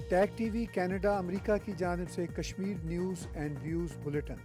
Tag TV Canada America की जानिब से Kashmir news and views bulletin.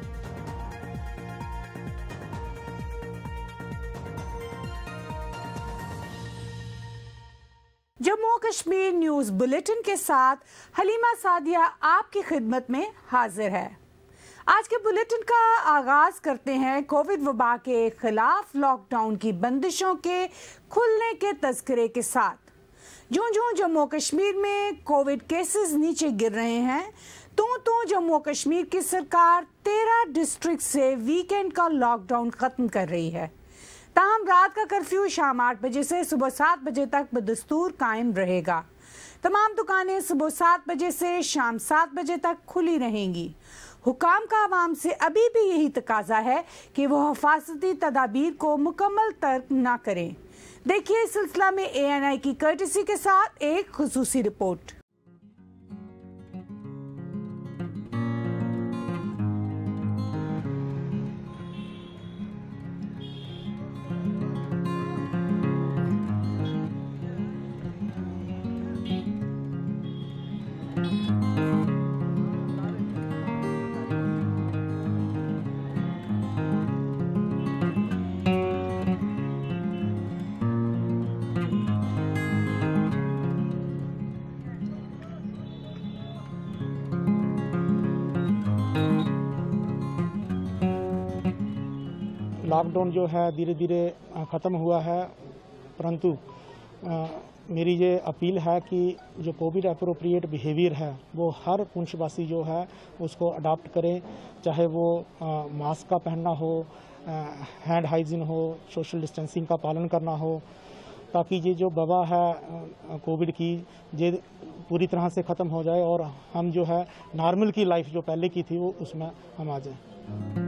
Jammu Kashmir news bulletin के साथ हलीमा सादिया आपकी खिदमत में हाजिर है। आज के बुलेटिन का आगाज करते हैं कोविड वबा के खिलाफ लॉकडाउन की बंदिशों के खुलने के तज़किरे के साथ। जो जम्मू कश्मीर में कोविड केसेस नीचे गिर रहे हैं, तो जम्मू कश्मीर की सरकार 13 डिस्ट्रिक्ट से वीकेंड का लॉकडाउन खत्म कर रही है। ताहम रात का कर्फ्यू शाम 8 बजे से सुबह 7 बजे तक बदस्तूर कायम रहेगा। तमाम दुकानें सुबह 7 बजे से शाम 7 बजे तक खुली रहेंगी। हुकाम का आवाम से अभी भी यही तकाजा है कि वो हिफाजती तदाबीर को मुकम्मल तर्क ना करें। देखिए इस सिलसिला में ANI की कर्टसी के साथ एक खुसूसी रिपोर्ट। लॉकडाउन जो है धीरे धीरे ख़त्म हुआ है, परंतु मेरी ये अपील है कि जो कोविड अप्रोप्रिएट बिहेवियर है वो हर पुंछवासी जो है उसको अडॉप्ट करें, चाहे वो मास्क का पहनना हो, हैंड हाइजीन हो, सोशल डिस्टेंसिंग का पालन करना हो, ताकि ये जो वबा है कोविड की ये पूरी तरह से ख़त्म हो जाए और हम जो है नॉर्मल की लाइफ जो पहले की थी वो उसमें हम आ जाएं।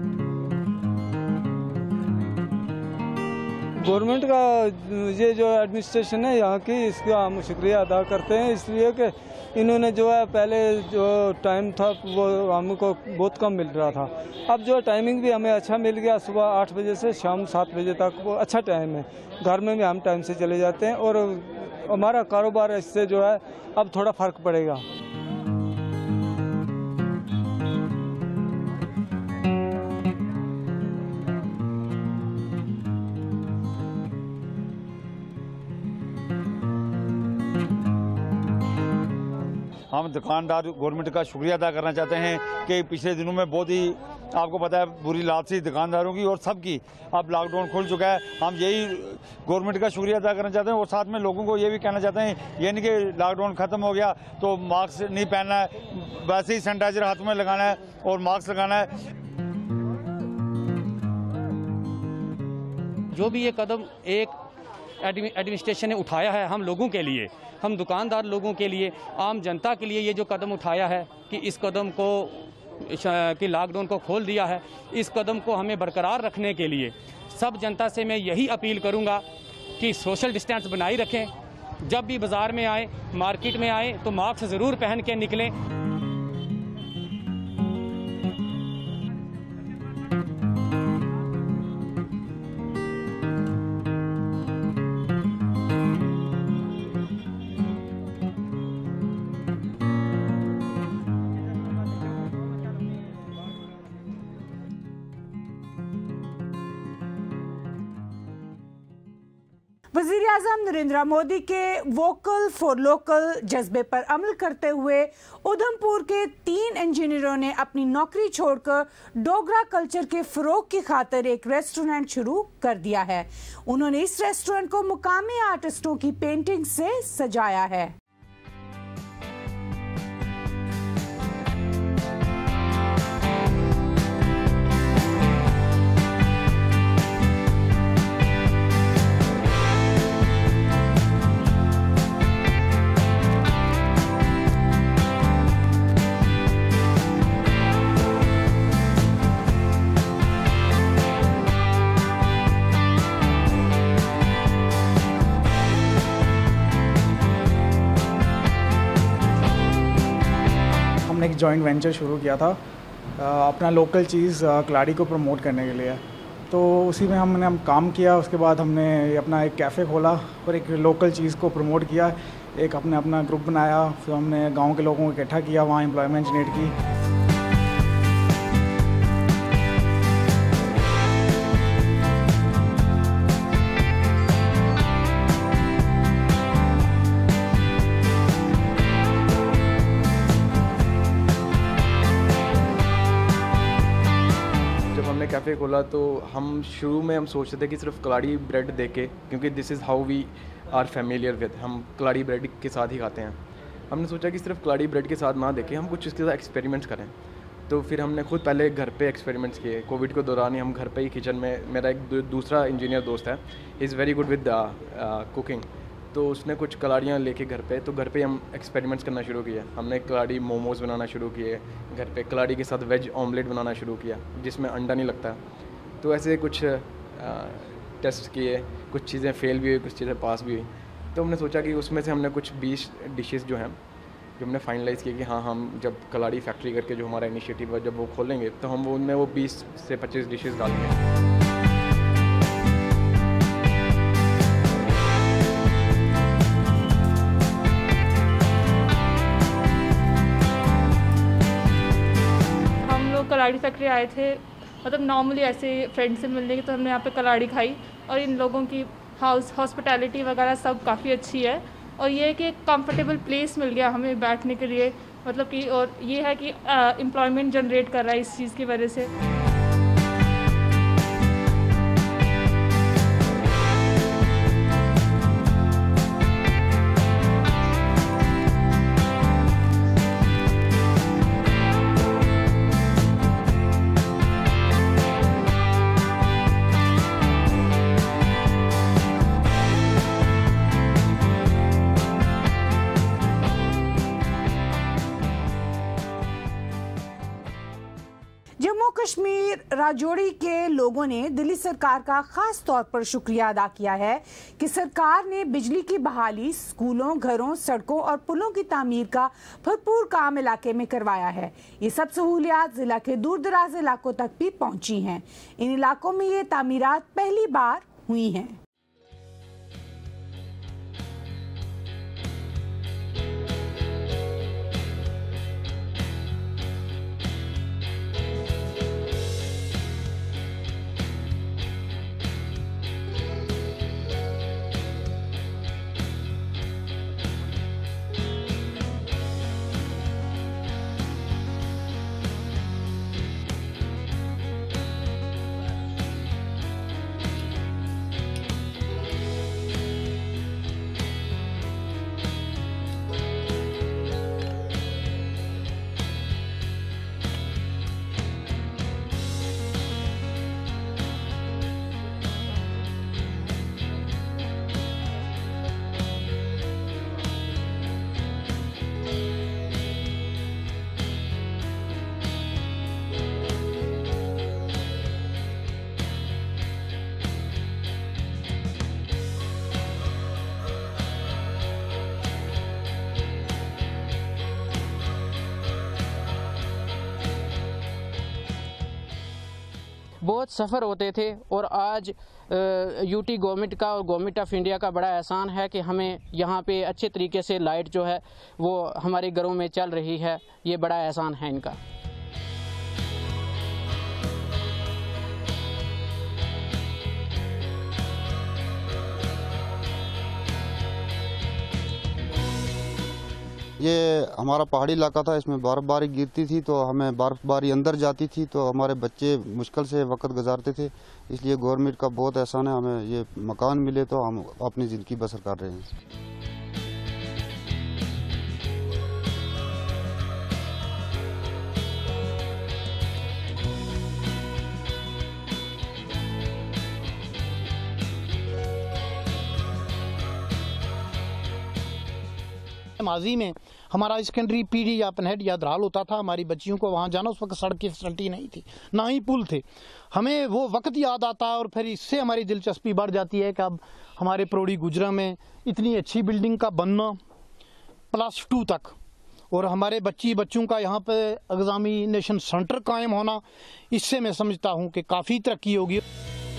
गवर्नमेंट का ये जो एडमिनिस्ट्रेशन है यहाँ की, इसका हम शुक्रिया अदा करते हैं, इसलिए कि इन्होंने जो है पहले जो टाइम था वो हमको बहुत कम मिल रहा था। अब जो टाइमिंग भी हमें अच्छा मिल गया, सुबह 8 बजे से शाम 7 बजे तक वो अच्छा टाइम है। घर में भी हम टाइम से चले जाते हैं और हमारा कारोबार इससे जो है अब थोड़ा फ़र्क पड़ेगा। हम दुकानदार गवर्नमेंट का शुक्रिया अदा करना चाहते हैं कि पिछले दिनों में बहुत ही आपको पता है बुरी हालत थी दुकानदारों की और सबकी। अब लॉकडाउन खुल चुका है, हम यही गवर्नमेंट का शुक्रिया अदा करना चाहते हैं और साथ में लोगों को ये भी कहना चाहते हैं ये नहीं कि लॉकडाउन ख़त्म हो गया तो मास्क नहीं पहनना है, वैसे ही सैनिटाइजर हाथ में लगाना है और मास्क लगाना है। जो भी ये कदम एक एडमिनिस्ट्रेशन ने उठाया है हम लोगों के लिए, हम दुकानदार लोगों के लिए, आम जनता के लिए ये जो कदम उठाया है कि इस कदम को कि लॉकडाउन को खोल दिया है, इस कदम को हमें बरकरार रखने के लिए सब जनता से मैं यही अपील करूंगा कि सोशल डिस्टेंस बनाए रखें। जब भी बाज़ार में आए, मार्केट में आए तो मास्क ज़रूर पहन के निकलें। वज़ीर-ए-आज़म नरेंद्र मोदी के वोकल फॉर लोकल जज्बे पर अमल करते हुए उधमपुर के 3 इंजीनियरों ने अपनी नौकरी छोड़कर डोगरा कल्चर के फ़रोग़ की खातिर एक रेस्टोरेंट शुरू कर दिया है। उन्होंने इस रेस्टोरेंट को मुकामी आर्टिस्टों की पेंटिंग से सजाया है। जॉइंट वेंचर शुरू किया था अपना लोकल चीज़ कलाड़ी को प्रमोट करने के लिए। तो उसी में हमने काम किया। उसके बाद हमने अपना एक कैफ़े खोला और एक लोकल चीज़ को प्रमोट किया। एक अपना ग्रुप बनाया, फिर हमने गांव के लोगों को इकट्ठा किया, वहाँ एम्प्लॉयमेंट जनरेट की। कैफ़े खोला तो हम शुरू में सोचते थे कि सिर्फ कलाड़ी ब्रेड देके, क्योंकि this is how we are familiar with, हम कलाड़ी ब्रेड के साथ ही खाते हैं। हमने सोचा कि सिर्फ कलाड़ी ब्रेड के साथ ना देखें, हम कुछ इसके साथ एक्सपेरिमेंट्स करें। तो फिर हमने खुद पहले घर पे एक्सपेरिमेंट्स किए। कोविड के दौरान ही हम घर पे ही किचन में, मेरा एक दूसरा इंजीनियर दोस्त है, he is very good with cooking, तो उसने कुछ कलाड़ियाँ लेके घर पे हम एक्सपेरिमेंट्स करना शुरू किया। हमने कलाड़ी मोमोज़ बनाना शुरू किए घर पे, कलाड़ी के साथ वेज ऑमलेट बनाना शुरू किया जिसमें अंडा नहीं लगता। तो ऐसे कुछ टेस्ट किए, कुछ चीज़ें फेल भी हुई, कुछ चीज़ें पास भी हुई। तो हमने सोचा कि उसमें से हमने कुछ 20 डिशेस जो हैं, जो हमने फाइनलाइज़ किए कि हाँ, हम जब कलाड़ी फैक्ट्री करके जो हमारा इनिशिएटिव है, जब वो खोलेंगे तो हम उनमें वो 20 से 25 डिशेस डालेंगे। कलाड़ी फैक्ट्री आए थे, मतलब नॉर्मली ऐसे फ्रेंड से मिलने की, तो हमने यहाँ पे कलाड़ी खाई और इन लोगों की हॉस्पिटैलिटी वगैरह सब काफ़ी अच्छी है। और ये है कि एक कंफर्टेबल प्लेस मिल गया हमें बैठने के लिए, मतलब कि, और ये है कि एम्प्लॉयमेंट जनरेट कर रहा है इस चीज़ की वजह से। जम्मू कश्मीर राजौरी के लोगों ने दिल्ली सरकार का खास तौर पर शुक्रिया अदा किया है कि सरकार ने बिजली की बहाली, स्कूलों, घरों, सड़कों और पुलों की तामीर का भरपूर काम इलाके में करवाया है। ये सब सहूलियात जिला के दूर दराज इलाकों तक भी पहुंची हैं। इन इलाकों में ये तामीरात पहली बार हुई हैं। बहुत सफ़र होते थे और आज यूटी गवर्नमेंट का और गवर्नमेंट ऑफ इंडिया का बड़ा एहसान है कि हमें यहाँ पे अच्छे तरीके से लाइट जो है वो हमारे घरों में चल रही है। ये बड़ा एहसान है इनका। ये हमारा पहाड़ी इलाका था, इसमें बर्फ़बारी गिरती थी तो हमें बर्फ़बारी अंदर जाती थी तो हमारे बच्चे मुश्किल से वक्त गुजारते थे। इसलिए गवर्नमेंट का बहुत एहसान है, हमें ये मकान मिले तो हम अपनी ज़िंदगी बसर कर रहे हैं। माजी में हमारा सेकेंडरी पीडी या पनहेड या धराल होता था, हमारी बच्चियों को वहाँ जाना, उस वक्त सड़क की फैसिलिटी नहीं थी, ना ही पुल थे। हमें वो वक्त याद आता है और फिर इससे हमारी दिलचस्पी बढ़ जाती है कि अब हमारे प्रोड़ी गुजरा में इतनी अच्छी बिल्डिंग का बनना +2 तक, और हमारे बच्चों का यहाँ पे एग्जामिनेशन सेंटर कायम होना, इससे मैं समझता हूँ कि काफ़ी तरक्की होगी।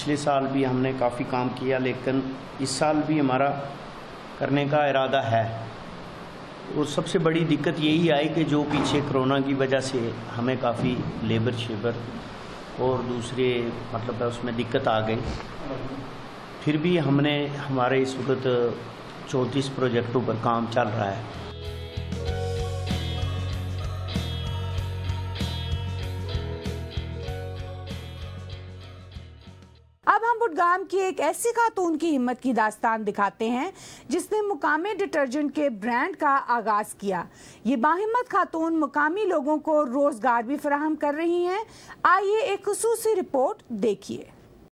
पिछले साल भी हमने काफ़ी काम किया, लेकिन इस साल भी हमारा करने का इरादा है। और सबसे बड़ी दिक्कत यही आई कि जो पीछे कोरोना की वजह से हमें काफ़ी लेबर शेबर और दूसरे मतलब उसमें दिक्कत आ गई। फिर भी हमारे इस वक्त 34 प्रोजेक्टों पर काम चल रहा है। अब हम बुडगाम की एक ऐसी खातून की हिम्मत की दास्तान दिखाते हैं जिसने मुकामी डिटर्जेंट के ब्रांड का आगाज किया। ये बाहिम्मत खातून मुकामी लोगों को रोजगार भी फराहम कर रही हैं। आइए एक खुसूसी रिपोर्ट देखिए।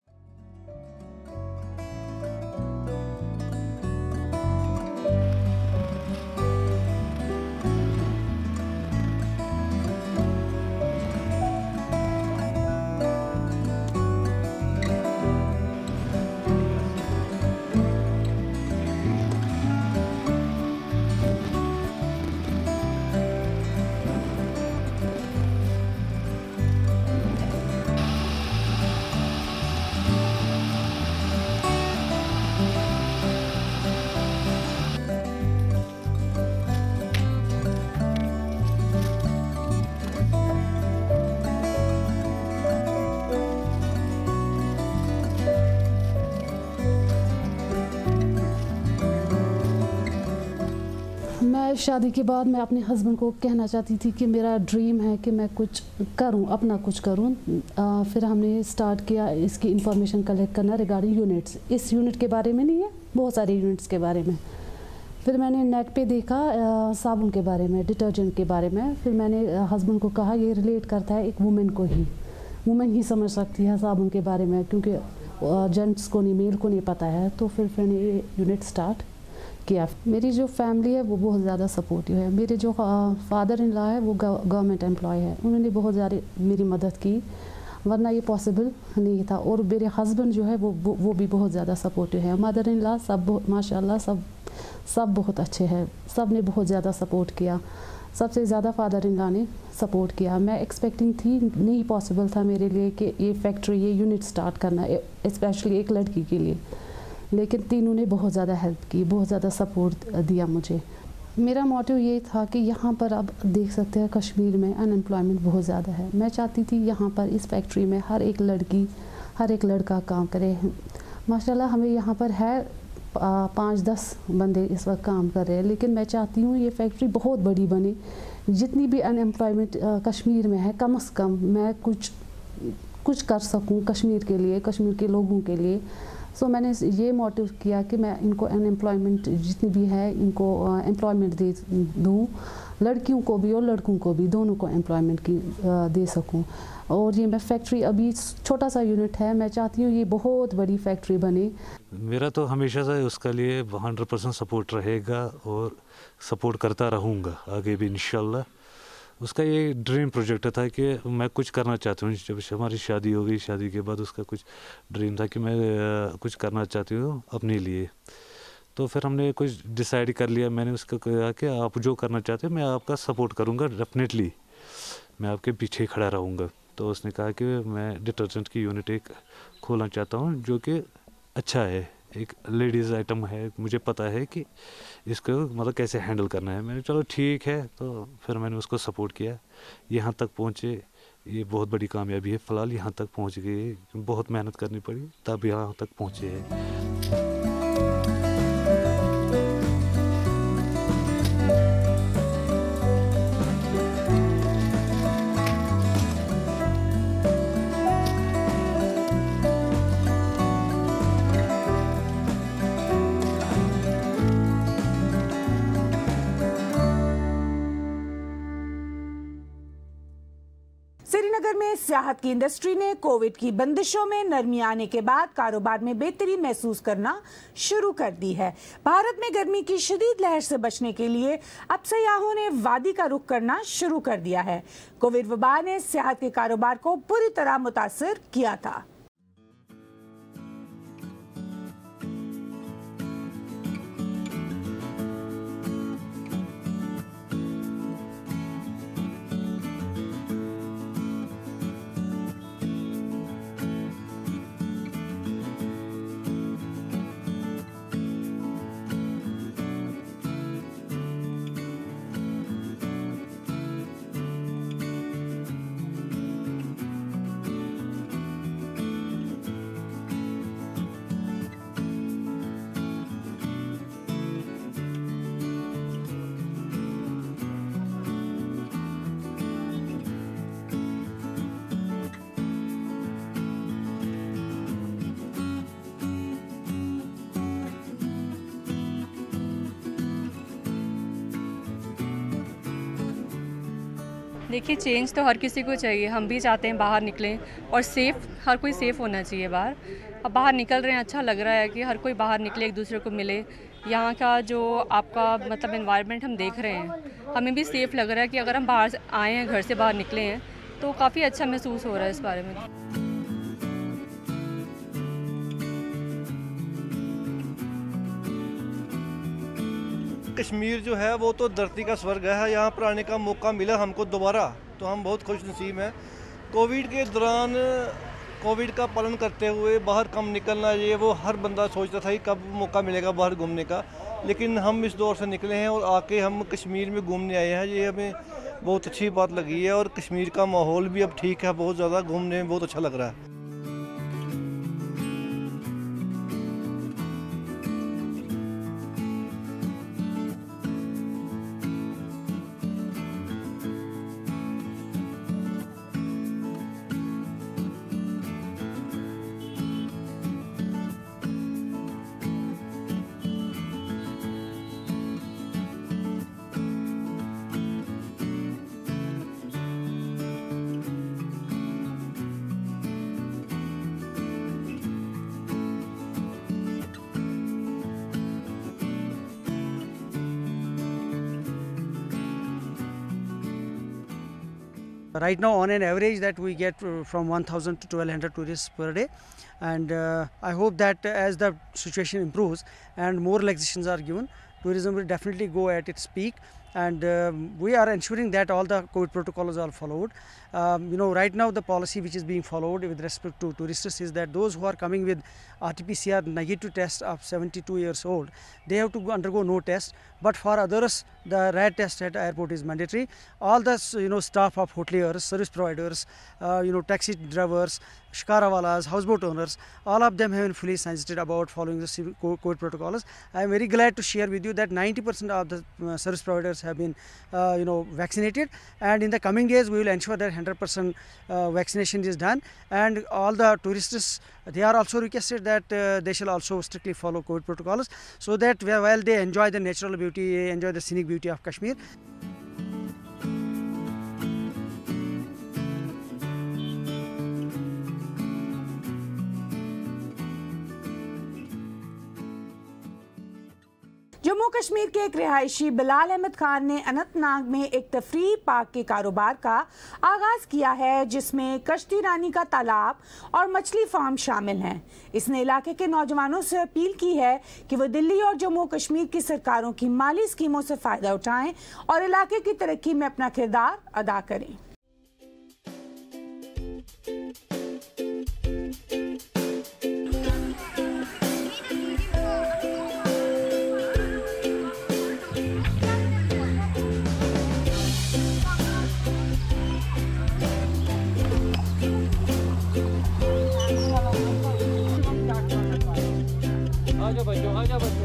शादी के बाद मैं अपने हस्बैंड को कहना चाहती थी कि मेरा ड्रीम है कि मैं कुछ करूं, अपना कुछ करूं। फिर हमने स्टार्ट किया इसकी इंफॉर्मेशन कलेक्ट करना रिगार्डिंग यूनिट्स। इस यूनिट के बारे में नहीं है, बहुत सारे यूनिट्स के बारे में। फिर मैंने नेट पे देखा साबुन के बारे में, डिटर्जेंट के बारे में। फिर मैंने हस्बैंड को कहा ये रिलेट करता है एक वुमेन को ही, वुमेन ही समझ सकती है साबुन के बारे में, क्योंकि जेंट्स को नहीं, मेल को नहीं पता है। तो फिर मैंने ये यूनिट स्टार्ट किया। मेरी जो फैमिली है वो बहुत ज़्यादा सपोर्टिव है। मेरे जो फादर इन लॉ है वो गवर्नमेंट एम्प्लॉय है, उन्होंने बहुत ज़्यादा मेरी मदद की, वरना ये पॉसिबल नहीं था। और मेरे हस्बैंड जो है वो भी बहुत ज़्यादा सपोर्टिव है। मदर इन लॉ सब माशाल्लाह सब बहुत अच्छे हैं, सब ने बहुत ज़्यादा सपोर्ट किया। सबसे ज़्यादा फादर इन लॉ ने सपोर्ट किया। मैं एक्सपेक्टिंग थी, नहीं पॉसिबल था मेरे लिए कि ये फैक्ट्री, ये यूनिट स्टार्ट करना, स्पेशली एक लड़की के लिए। लेकिन तीनों ने बहुत ज़्यादा हेल्प की, बहुत ज़्यादा सपोर्ट दिया मुझे। मेरा मोटिव ये था कि यहाँ पर अब देख सकते हैं कश्मीर में अनएम्प्लॉयमेंट बहुत ज़्यादा है। मैं चाहती थी यहाँ पर इस फैक्ट्री में हर एक लड़की, हर एक लड़का काम करे। माशाल्लाह हमें यहाँ पर है 5-10 बंदे इस वक्त काम कर रहे हैं, लेकिन मैं चाहती हूँ ये फैक्ट्री बहुत बड़ी बने। जितनी भी अनएम्प्लॉयमेंट कश्मीर में है, कम से कम मैं कुछ कर सकूँ कश्मीर के लिए, कश्मीर के लोगों के लिए। सो मैंने ये मोटिव किया कि मैं इनको अनएम्प्लॉयमेंट जितनी भी है इनको एम्प्लॉयमेंट दूँ, लड़कियों को भी और लड़कों को भी, दोनों को एम्प्लॉयमेंट की दे सकूँ। और ये मैं फैक्ट्री अभी छोटा सा यूनिट है, मैं चाहती हूँ ये बहुत बड़ी फैक्ट्री बने। मेरा तो हमेशा से उसके लिए 100% सपोर्ट रहेगा और सपोर्ट करता रहूँगा आगे भी इंशाल्लाह। उसका ये ड्रीम प्रोजेक्ट था कि मैं कुछ करना चाहती हूँ। जब हमारी शादी हो गई, शादी के बाद उसका कुछ ड्रीम था कि मैं कुछ करना चाहती हूँ अपने लिए। तो फिर हमने कुछ डिसाइड कर लिया। मैंने उसको कहा कि आप जो करना चाहते हो मैं आपका सपोर्ट करूँगा, डेफिनेटली मैं आपके पीछे खड़ा रहूँगा। तो उसने कहा कि मैं डिटर्जेंट की यूनिट एक खोलना चाहता हूँ जो कि अच्छा है, एक लेडीज़ आइटम है, मुझे पता है कि इसको मतलब कैसे हैंडल करना है। मैंने चलो ठीक है, तो फिर मैंने उसको सपोर्ट किया, यहाँ तक पहुँचे। ये बहुत बड़ी कामयाबी है, फ़िलहाल यहाँ तक पहुँच गए। बहुत मेहनत करनी पड़ी तब यहाँ तक पहुँचे हैं। श्रीनगर में सियाहत की इंडस्ट्री ने कोविड की बंदिशों में नरमी आने के बाद कारोबार में बेहतरी महसूस करना शुरू कर दी है। भारत में गर्मी की शदीद लहर से बचने के लिए अब सयाहों ने वादी का रुख करना शुरू कर दिया है। कोविड वबा ने सियाहत के कारोबार को बुरी तरह मुतासिर किया था। देखिए, चेंज तो हर किसी को चाहिए, हम भी चाहते हैं बाहर निकलें और सेफ़, हर कोई सेफ़ होना चाहिए बाहर। अब बाहर निकल रहे हैं, अच्छा लग रहा है कि हर कोई बाहर निकले, एक दूसरे को मिले। यहाँ का जो आपका मतलब एनवायरनमेंट हम देख रहे हैं, हमें भी सेफ़ लग रहा है कि अगर हम बाहर से आए हैं, घर से बाहर निकले हैं, तो काफ़ी अच्छा महसूस हो रहा है इस बारे में। कश्मीर जो है वो तो धरती का स्वर्ग है, यहाँ पर आने का मौका मिला हमको दोबारा, तो हम बहुत खुश नसीब हैं। कोविड के दौरान कोविड का पालन करते हुए बाहर कम निकलना, ये वो हर बंदा सोचता था कि कब मौका मिलेगा बाहर घूमने का, लेकिन हम इस दौर से निकले हैं और आके हम कश्मीर में घूमने आए हैं। ये हमें बहुत अच्छी बात लगी है और कश्मीर का माहौल भी अब ठीक है, बहुत ज़्यादा घूमने में बहुत अच्छा लग रहा है। Right now, on an average, that we get from 1,000 to 1,200 tourists per day, and I hope that as the situation improves and more relaxations are given, tourism will definitely go at its peak, and we are ensuring that all the COVID protocols are followed. Right now the policy which is being followed with respect to tourists is that those who are coming with RT-PCR negative test of 72 years old, they have to undergo no test, but for others the RAT test at airport is mandatory. All the staff of hoteliers, service providers, taxi drivers, shikarawalas, houseboat owners, all of them have been fully sensitive about following the COVID protocols. I am very glad to share with you that 90% of the service providers have been vaccinated, and in the coming days we will ensure that 100% vaccination is done, and all the tourists, they are also requested that they shall also strictly follow COVID protocols, so that while they enjoy the natural beauty, enjoy the scenic beauty of Kashmir. Jammu Kashmir के एक रिहायशी बिलाल अहमद खान ने अनंतनाग में एक तफरीह park के कारोबार का आगाज किया है, जिसमें कश्ती रानी का तालाब और मछली फार्म शामिल हैं। इसने इलाके के नौजवानों से अपील की है कि वो दिल्ली और जम्मू कश्मीर की सरकारों की माली स्कीमों से फायदा उठाएं और इलाके की तरक्की में अपना किरदार अदा करें। आजा बच्चों।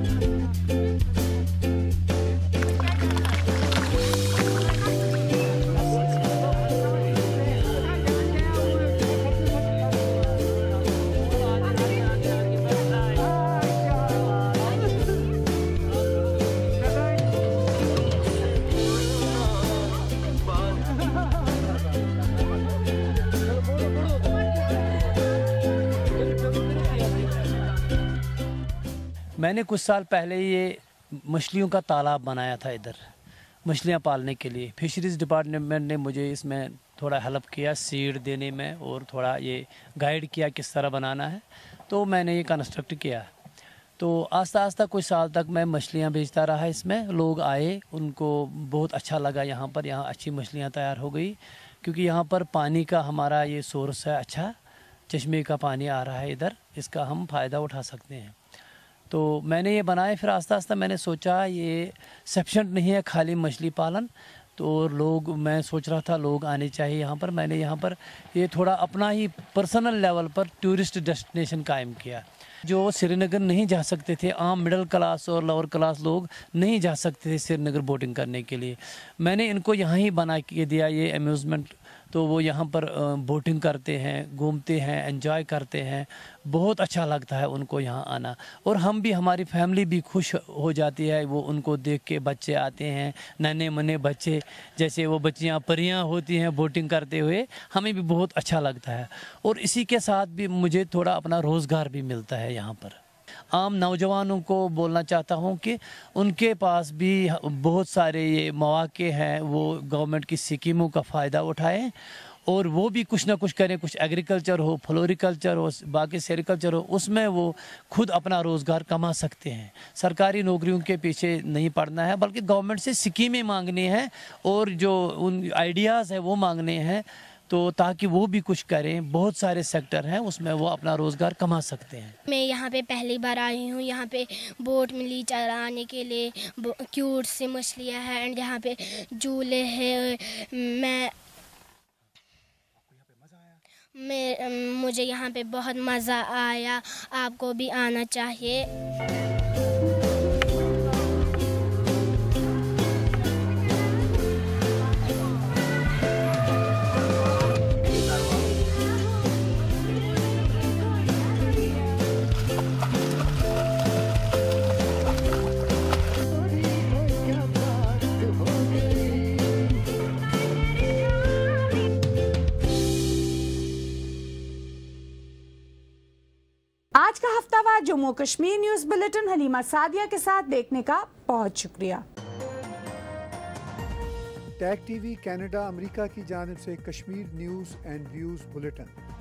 मैंने कुछ साल पहले ये मछलियों का तालाब बनाया था इधर मछलियाँ पालने के लिए। फिशरीज़ डिपार्टमेंट ने मुझे इसमें थोड़ा हेल्प किया सीड देने में और थोड़ा ये गाइड किया किस तरह बनाना है, तो मैंने ये कंस्ट्रक्ट किया। तो आस्ता आस्ता कुछ साल तक मैं मछलियाँ बेचता रहा इसमें। लोग आए, उनको बहुत अच्छा लगा यहाँ पर, यहाँ अच्छी मछलियाँ तैयार हो गई, क्योंकि यहाँ पर पानी का हमारा ये सोर्स है, अच्छा चश्मे का पानी आ रहा है इधर, इसका हम फ़ायदा उठा सकते हैं। तो मैंने ये बनाया। फिर आस्ता आस्ता मैंने सोचा ये सफिशेंट नहीं है खाली मछली पालन, तो लोग, मैं सोच रहा था लोग आने चाहिए यहाँ पर। मैंने यहाँ पर ये थोड़ा अपना ही पर्सनल लेवल पर टूरिस्ट डेस्टिनेशन कायम किया। जो श्रीनगर नहीं जा सकते थे, आम मिडिल क्लास और लोअर क्लास लोग नहीं जा सकते थे श्रीनगर बोटिंग करने के लिए, मैंने इनको यहाँ ही बना के दिया ये अम्यूज़मेंट तो वो यहाँ पर बोटिंग करते हैं, घूमते हैं, एंजॉय करते हैं। बहुत अच्छा लगता है उनको यहाँ आना, और हम भी, हमारी फैमिली भी खुश हो जाती है वो उनको देख के। बच्चे आते हैं, नन्हे मुन्ने बच्चे, जैसे वो बच्चियाँ परियाँ होती हैं बोटिंग करते हुए, हमें भी बहुत अच्छा लगता है। और इसी के साथ भी मुझे थोड़ा अपना रोज़गार भी मिलता है यहाँ पर। आम नौजवानों को बोलना चाहता हूँ कि उनके पास भी बहुत सारे ये मौके हैं, वो गवर्नमेंट की स्कीमों का फ़ायदा उठाएं और वो भी कुछ ना कुछ करें। कुछ एग्रीकल्चर हो, फ्लोरिकल्चर हो, बाकी सेरिकल्चर हो, उसमें वो खुद अपना रोज़गार कमा सकते हैं। सरकारी नौकरियों के पीछे नहीं पड़ना है, बल्कि गवर्नमेंट से स्कीमें मांगनी हैं और जो उन आइडियाज़ हैं वो मांगने हैं, तो ताकि वो भी कुछ करें। बहुत सारे सेक्टर हैं उसमें वो अपना रोज़गार कमा सकते हैं। मैं यहाँ पे पहली बार आई हूँ। यहाँ पे बोट मिली चलाने के लिए, क्यूट सी मछलियाँ हैं, एंड यहाँ पे झूले हैं। मुझे यहाँ पे बहुत मज़ा आया। आपको भी आना चाहिए। आज का हफ्तावार जम्मू कश्मीर न्यूज बुलेटिन हलीमा सादिया के साथ देखने का बहुत शुक्रिया। टैग टीवी कनाडा अमेरिका की जानिब से Kashmir news and views bulletin.